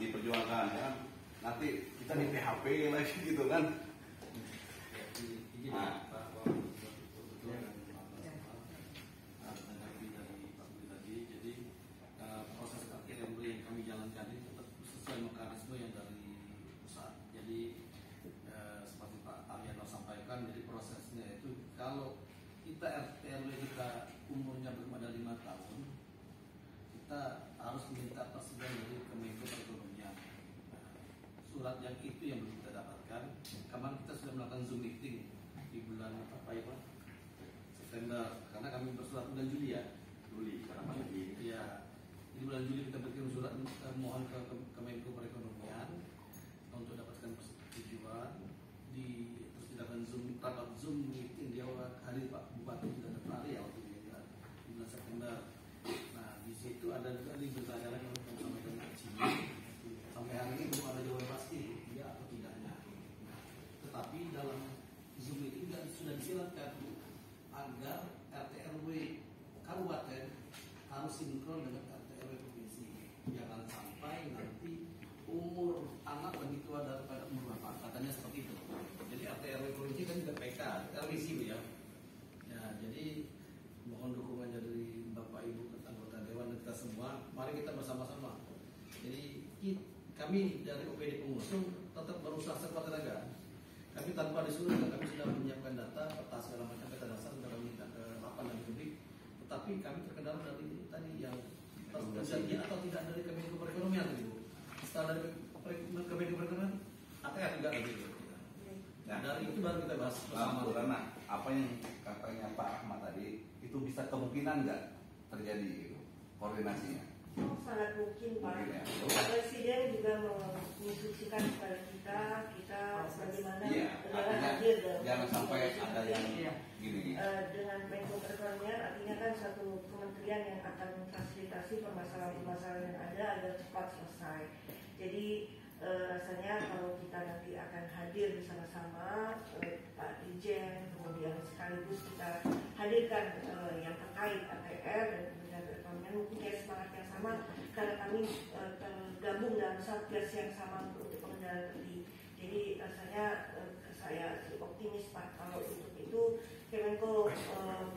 diperjuangkan ya kan. Nanti kita di PHP lagi gitu kan. Nah, proses RTRW yang kami jalankan ini tetap sesuai mekanisme yang dari pusat. Jadi seperti Pak Ariano sampaikan, jadi prosesnya itu kalau kita RTRW kita umurnya belum ada 5 tahun, kita harus minta persetujuan dari Kemenko Perekonomian. Surat yang itu yang belum kita dapatkan. Kemarin kita sudah melakukan Zoom meeting di bulan apa ya Pak? September, karena kami bersurat bulan Juli ya. Juli, karena masih ya. Di bulan Juli kita berkirim surat mohon ke Kemenko Perekonomian untuk dapatkan persetujuan. Terus dilakukan rapat Zoom meeting di awal hari Pak Bupati sudah datang ya waktu itu ya, di bulan September. Nah di situ ada juga di berita acara yang kami sampaikan ke sini. Sampai hari ini belum ada jawaban pasti ya atau tidaknya. Nah, tetapi dalam Zoom meeting sudah disilakan agar RT/RW kabupaten harus sinkron dengan RT/RW provinsi. Jangan sampai nanti umur anak lebih tua daripada umur bapak, katanya seperti itu. Jadi RT/RW provinsi kan juga PK, RWC ya. Ya, jadi mohon dukungan dari Bapak Ibu anggota Dewan dan kita semua. Mari kita bersama-sama. Jadi kami dari OPD pengusung tetap berusaha sekuat tenaga. Kami tanpa disuruh, kami sudah menyiapkan data, peta segala macam peta dasar sudah kami minta ke lapan dan publik. Tetapi kami terkendala dari tadi yang terjadi atau tidak dari Kemenko Perekonomian, Ibu. Setelah dari Kemenko Perekonomian, ATR juga begitu. Nah, dari itu baru kita bahas bersama. Karena apa yang katanya Pak Ahmad tadi itu bisa kemungkinan nggak terjadi gitu, koordinasinya? Oh, sangat mungkin Pak. Mungkin, ya. Presiden juga menginstruksikan kepada kita bagaimana dengan artinya, hadir dalam jangan sampai ada yang gini. Dengan Menko Perekonomian artinya kan satu kementerian yang akan memfasilitasi permasalahan-permasalahan yang ada agar cepat selesai. Jadi rasanya kalau kita nanti akan hadir bersama-sama Pak Dirjen, kemudian sekaligus kita hadirkan yang terkait ATR dan kemudian perekonomian mempunyai semangat yang sama karena kami tergabung dalam satgas yang sama untuk pengendalian tadi. Jadi rasanya saya optimis Pak kalau untuk itu Kemenko